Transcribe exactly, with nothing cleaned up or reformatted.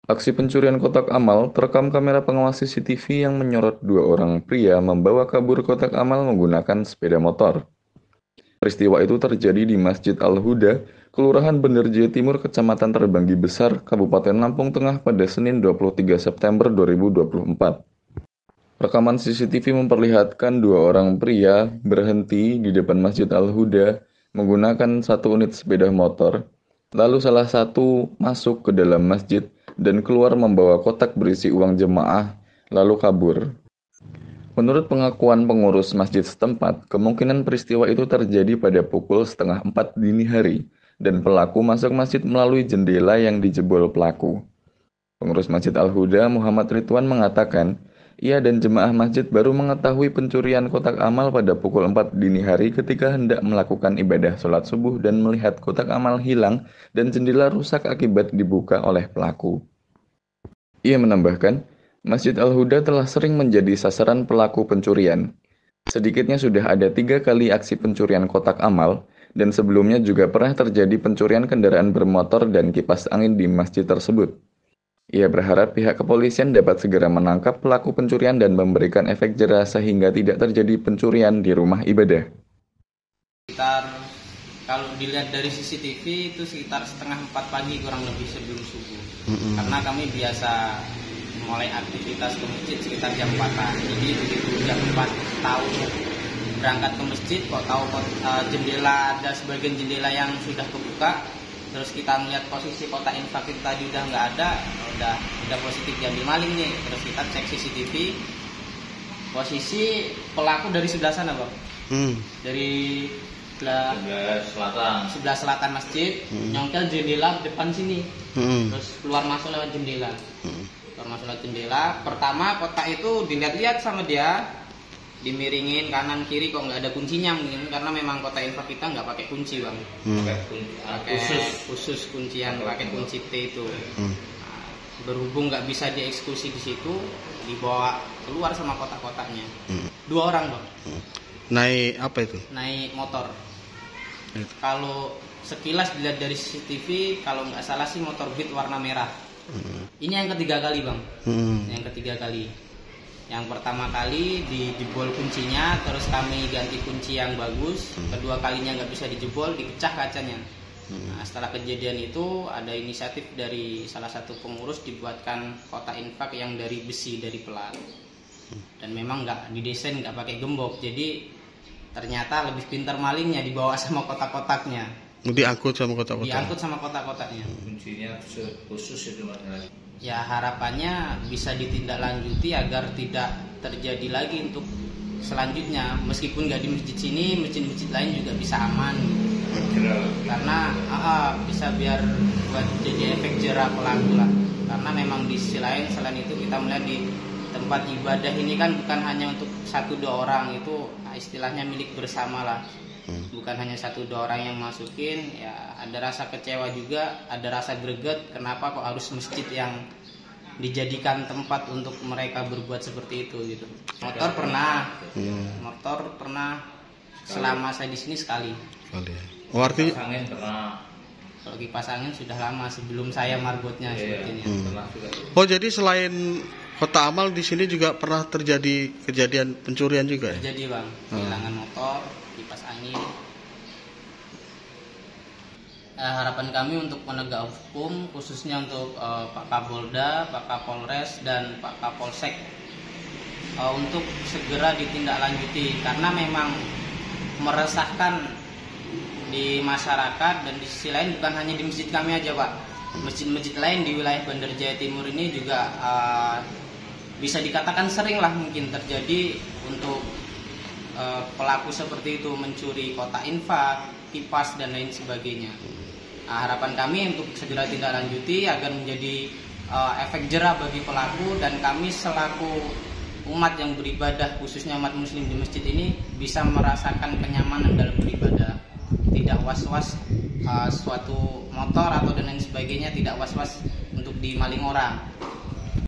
Aksi pencurian kotak amal terekam kamera pengawas C C T V yang menyorot dua orang pria membawa kabur kotak amal menggunakan sepeda motor. Peristiwa itu terjadi di Masjid Al-Huda, Kelurahan Bandarjaya Timur, Kecamatan Terbanggi Besar, Kabupaten Lampung Tengah pada Senin dua puluh tiga September dua ribu dua puluh empat. Rekaman C C T V memperlihatkan dua orang pria berhenti di depan Masjid Al-Huda menggunakan satu unit sepeda motor. Lalu salah satu masuk ke dalam masjid dan keluar membawa kotak berisi uang jemaah, lalu kabur. Menurut pengakuan pengurus masjid setempat, kemungkinan peristiwa itu terjadi pada pukul setengah empat dini hari, dan pelaku masuk masjid melalui jendela yang dijebol pelaku. Pengurus Masjid Al-Huda, Muhammad Ridwan, mengatakan, ia dan jemaah masjid baru mengetahui pencurian kotak amal pada pukul empat dini hari ketika hendak melakukan ibadah sholat subuh dan melihat kotak amal hilang dan jendela rusak akibat dibuka oleh pelaku. Ia menambahkan, Masjid Al-Huda telah sering menjadi sasaran pelaku pencurian. Sedikitnya sudah ada tiga kali aksi pencurian kotak amal, dan sebelumnya juga pernah terjadi pencurian kendaraan bermotor dan kipas angin di masjid tersebut. Ia berharap pihak kepolisian dapat segera menangkap pelaku pencurian dan memberikan efek jera sehingga tidak terjadi pencurian di rumah ibadah. Sekitar, kalau dilihat dari C C T V itu sekitar setengah empat pagi kurang lebih sebelum subuh. Mm-hmm. Karena kami biasa mulai aktivitas ke masjid sekitar jam empatan. Jadi begitu jam empat tahu berangkat ke masjid, kok tahu kok, uh, jendela ada sebagian jendela yang sudah kebuka. Terus kita melihat posisi kotak infak itu tadi udah nggak ada, udah udah positif diambil maling nih. Terus kita cek C C T V, posisi pelaku dari sebelah sana, Bang. Hmm. Dari sebelah, sebelah selatan, sebelah selatan masjid, hmm. nyongkel jendela depan sini, hmm. terus keluar masuk lewat jendela. Hmm. Keluar masuk lewat jendela. Pertama kotak itu dilihat-lihat sama dia, dimiringin kanan kiri, kok nggak ada kuncinya mungkin karena memang kotak infak kita nggak pakai kunci, Bang. Hmm. Pakai khusus khusus kuncian, pakai kunci T itu. Hmm. Nah, berhubung nggak bisa dieksekusi di situ, dibawa keluar sama kotak-kotaknya. Hmm. Dua orang, Bang. Hmm. Naik apa itu? Naik motor. Hmm. Kalau sekilas dilihat dari C C T V, kalau nggak salah sih motor Beat warna merah. Hmm. Ini yang ketiga kali, Bang. Hmm. Yang ketiga kali. Yang pertama kali dijebol kuncinya, terus kami ganti kunci yang bagus. Kedua kalinya nggak bisa dijebol, dipecah kacanya. Nah, setelah kejadian itu ada inisiatif dari salah satu pengurus dibuatkan kotak infak yang dari besi, dari pelat. Dan memang nggak didesain, nggak pakai gembok. Jadi ternyata lebih pintar malingnya, dibawa sama kotak-kotaknya. Diangkut sama kotak-kotak. Diangkut sama kotak-kotaknya. Kuncinya khusus itu masalah. Ya harapannya bisa ditindaklanjuti agar tidak terjadi lagi untuk selanjutnya, meskipun nggak di masjid sini, masjid-masjid lain juga bisa aman gitu. Karena uh, bisa biar buat jadi efek jerah pelaku lah, karena memang di sisi lain selain itu kita melihat di tempat ibadah ini kan bukan hanya untuk satu dua orang, itu nah, istilahnya milik bersama lah. Bukan hanya satu dua orang yang masukin, ya ada rasa kecewa juga, ada rasa greget, kenapa kok harus masjid yang dijadikan tempat untuk mereka berbuat seperti itu gitu. Motor pernah, hmm. motor pernah selama saya di sini sekali. Sekali. Oh, arti kipas angin pernah. Kalau kipas angin sudah lama sebelum saya marbotnya yeah, sepertinya. Hmm. Oh jadi selain kota amal di sini juga pernah terjadi kejadian pencurian juga? Terjadi, Bang, kehilangan hmm. motor, kipas angin. Eh, harapan kami untuk penegak hukum, khususnya untuk eh, Pak Kapolda, Pak Kapolres, dan Pak Kapolsek, eh, untuk segera ditindaklanjuti karena memang meresahkan di masyarakat. Dan di sisi lain bukan hanya di masjid kami aja, Pak, masjid-masjid lain di wilayah Bandarjaya Timur ini juga eh, bisa dikatakan sering lah mungkin terjadi untuk uh, pelaku seperti itu mencuri kotak infak, kipas dan lain sebagainya. Nah, harapan kami untuk segera ditindaklanjuti agar menjadi uh, efek jerah bagi pelaku, dan kami selaku umat yang beribadah, khususnya umat muslim di masjid ini, bisa merasakan kenyamanan dalam beribadah, tidak was-was uh, suatu motor atau dan lain sebagainya, tidak was-was untuk dimaling orang.